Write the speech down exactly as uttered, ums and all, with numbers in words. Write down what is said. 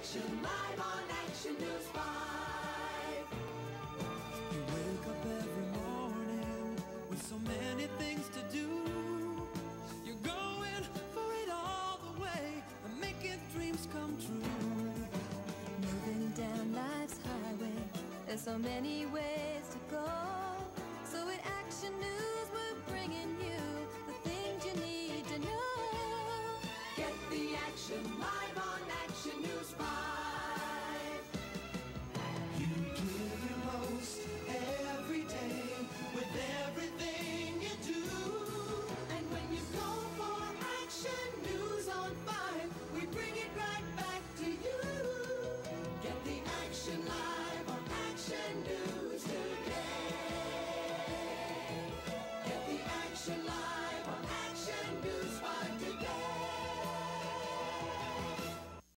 Action Live on Action News five. You wake up every morning with so many things to do. You're going for it all the way and making dreams come true. Moving down life's highway, there's so many ways to go. So at Action News we're bringing you the things you need to know. Get the Action Live